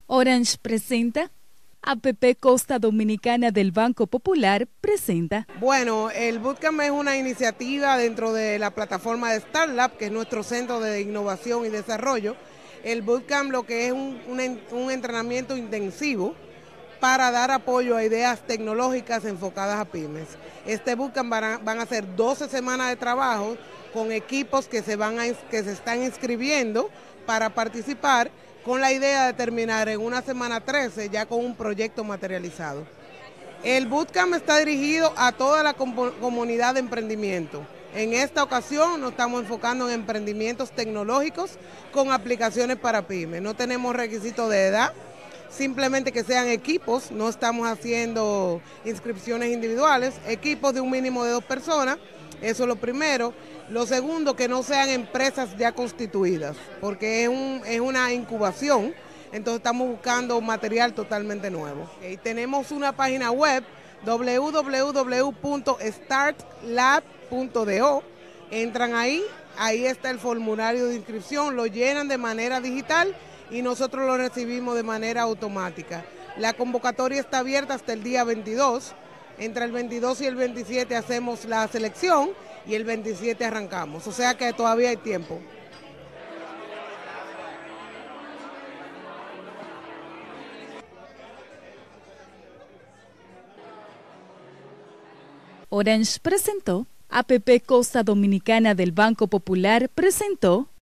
Orange presenta. APP Costa Dominicana del Banco Popular presenta. Bueno, el Bootcamp es una iniciativa dentro de la plataforma de StartLab, que es nuestro centro de innovación y desarrollo. El Bootcamp lo que es un entrenamiento intensivo para dar apoyo a ideas tecnológicas enfocadas a pymes. Este Bootcamp van a ser 12 semanas de trabajo con equipos que se están inscribiendo para participar, con la idea de terminar en una semana 13 ya con un proyecto materializado. El Bootcamp está dirigido a toda la comunidad de emprendimiento. En esta ocasión nos estamos enfocando en emprendimientos tecnológicos con aplicaciones para pymes. No tenemos requisitos de edad, simplemente que sean equipos, no estamos haciendo inscripciones individuales, equipos de un mínimo de 2 personas, eso es lo primero. Lo segundo, que no sean empresas ya constituidas, porque es una incubación, entonces estamos buscando material totalmente nuevo. Tenemos una página web, www.startlab.do, entran ahí está el formulario de inscripción, lo llenan de manera digital y nosotros lo recibimos de manera automática. La convocatoria está abierta hasta el día 22, entre el 22 y el 27 hacemos la selección y el 27 arrancamos, o sea que todavía hay tiempo. Orange presentó. APP Costa Dominicana del Banco Popular presentó.